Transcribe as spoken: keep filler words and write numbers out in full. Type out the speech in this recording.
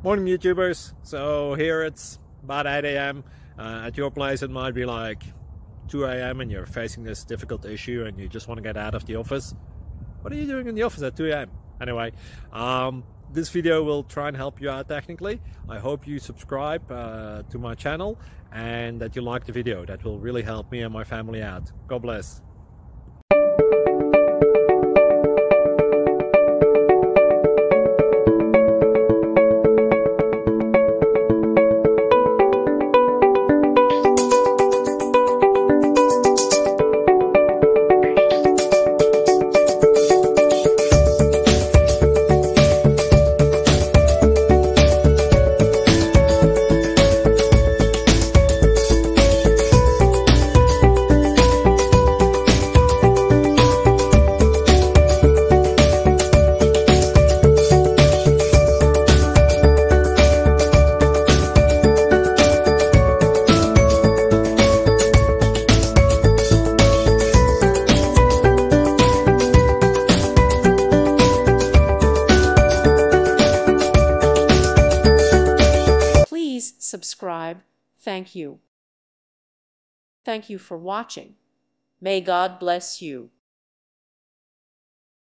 Morning YouTubers. So here it's about eight A M Uh, at your place it might be like two A M and you're facing this difficult issue and you just want to get out of the office. What are you doing in the office at two A M? Anyway, um, this video will try and help you out technically. I hope you subscribe uh, to my channel and that you like the video. That will really help me and my family out. God bless. Subscribe. Thank you. Thank you for watching. May God bless you.